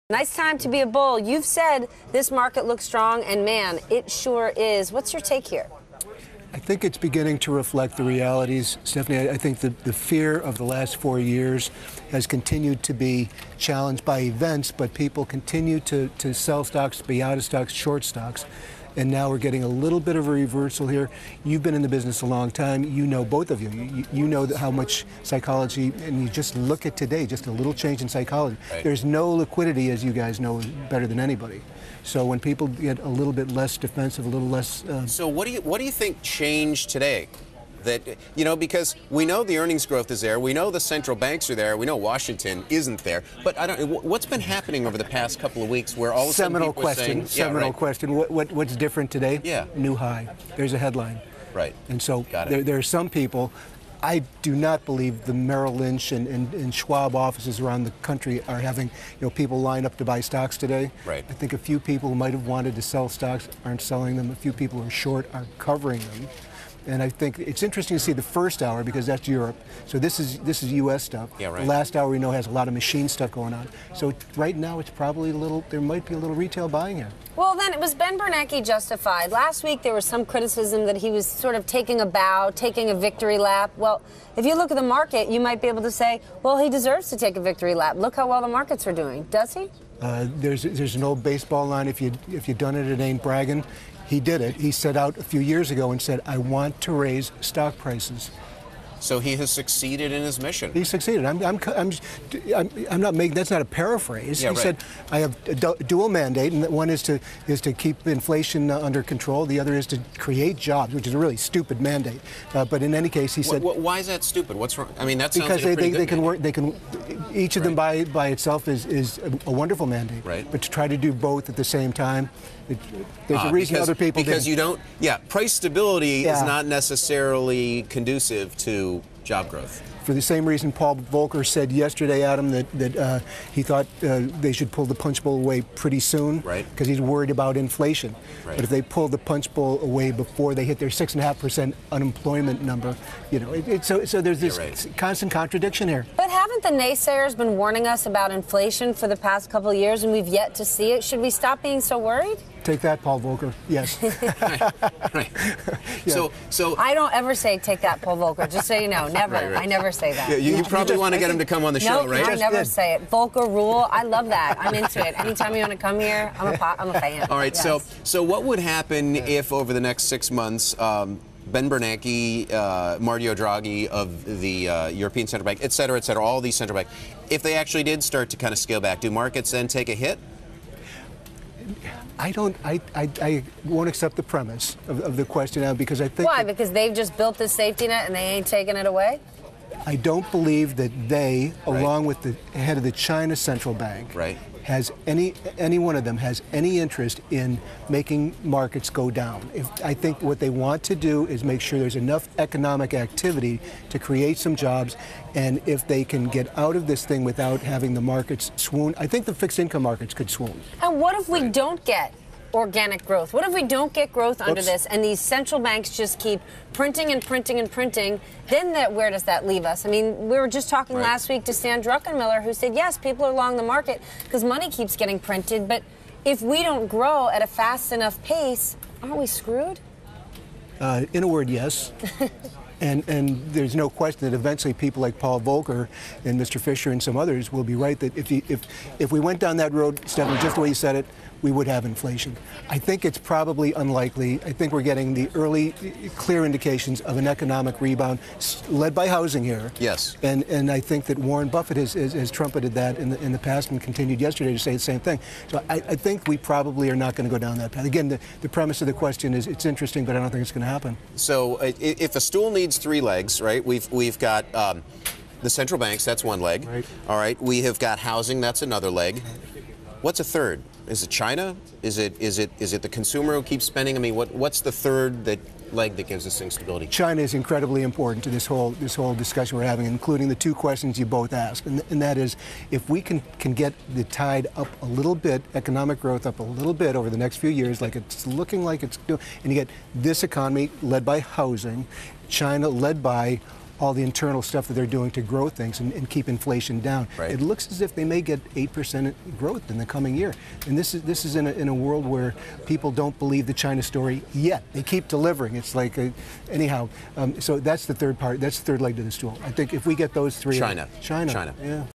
Nice time to be a bull. You've said this market looks strong, and man, it sure is. What's your take here? I think it's beginning to reflect the realities, Stephanie. I think the fear of the last 4 years has continued to be challenged by events, but people continue to sell stocks, be out of stocks, short stocks. And now we're getting a little bit of a reversal here. You've been in the business a long time. You know, both of you. You know how much psychology, and you just look at today, just a little change in psychology. Right. There's no liquidity, as you guys know better than anybody. So when people get a little bit less defensive, a little less... So what do you think changed today? That, you know, because we know the earnings growth is there, we know the central banks are there, we know Washington isn't there, but I don't. What's been happening over the past couple of weeks where all of a sudden people are saying, seminal question. What's different today? Yeah. New high. There's a headline. Right. And so there are some people. I do not believe the Merrill Lynch and Schwab offices around the country are having, people line up to buy stocks today. Right. I think a few people who might have wanted to sell stocks aren't selling them. A few people who are short are covering them. And I think it's interesting to see the first hour because that's Europe. So this is U.S. stuff. Yeah, right. The last hour we know has a lot of machine stuff going on. So right now it's probably there might be a little retail buying here. Well, then it was Ben Bernanke justified. Last week there was some criticism that he was sort of taking a bow, taking a victory lap. Well, if you look at the market, you might be able to say, well, he deserves to take a victory lap. Look how well the markets are doing. Does he? There's an old baseball line, if you done it, it ain't bragging. He did it. He set out a few years ago and said, I want to raise stock prices. So he has succeeded in his mission. He succeeded. I'm not making. That's not a paraphrase. Yeah, he said, I have a dual mandate, and one is to keep inflation under control. The other is to create jobs, which is a really stupid mandate. But in any case, he said. Why is that stupid? What's wrong? I mean, that sounds because like a pretty they good can mandate. work. They can. Each of them by itself is a wonderful mandate. Right. But to try to do both at the same time, there's a reason other people because didn't. you don't. Yeah, price stability is not necessarily conducive to job growth. For the same reason Paul Volcker said yesterday, Adam, that he thought they should pull the punch bowl away pretty soon, right? Because he's worried about inflation. Right. But if they pull the punch bowl away before they hit their 6.5% unemployment number, so there's this constant contradiction here. But haven't the naysayers been warning us about inflation for the past couple of years, and we've yet to see it? Should we stop being so worried? Take that, Paul Volcker. Yes. Right. Yeah. So I don't ever say take that, Paul Volcker. Just so you know, never. Right. I never say that. Yeah, you probably want to get him to come on the show, right? I never say it. Volcker rule. I love that. I'm into it. Anytime you want to come here, I'm a fan. All right. Yes. So what would happen if over the next 6 months? Ben Bernanke, Mario Draghi of the European Central Bank, et cetera, all these central banks, if they actually did start to kind of scale back, do markets then take a hit? I won't accept the premise of the question now because I think... Why? Because they've just built this safety net and they ain't taking it away? I don't believe that they, along with the head of the China Central Bank, has any one of them has any interest in making markets go down. I think what they want to do is make sure there's enough economic activity to create some jobs, and if they can get out of this thing without having the markets swoon, I think the fixed income markets could swoon. And what if we don't get organic growth? What if we don't get growth under this and these central banks just keep printing and printing and printing? Then where does that leave us? I mean, we were just talking last week to Stan Druckenmiller, who said, yes, people are along the market because money keeps getting printed, but if we don't grow at a fast enough pace, aren't we screwed? In a word, yes. And there's no question that eventually people like Paul Volcker and Mr. Fisher and some others will be right that if we went down that road, Stephanie, just the way you said it, we would have inflation. I think it's probably unlikely. I think we're getting the early clear indications of an economic rebound led by housing here. Yes. And I think that Warren Buffett has trumpeted that in the past and continued yesterday to say the same thing. So I think we probably are not going to go down that path. Again, the premise of the question is it's interesting, but I don't think it's going to happen. So if a stool needs 3 legs, right, we've got the central banks, that's one leg. Right. All right. We have got housing, that's another leg. What's a third? Is it China? Is it the consumer who keeps spending? I mean, what's the third leg that gives this thing stability? China is incredibly important to this whole discussion we're having, including the 2 questions you both asked, and that is, if we can get the tide up a little bit, economic growth up a little bit over the next few years, like it's looking like it's doing, and you get this economy led by housing, China led by all the internal stuff that they're doing to grow things and keep inflation down. Right. It looks as if they may get 8% growth in the coming year. And this is in a world where people don't believe the China story yet. They keep delivering. It's like, anyhow, so that's the third part. That's the third leg to the stool. I think if we get those three. China. Yeah.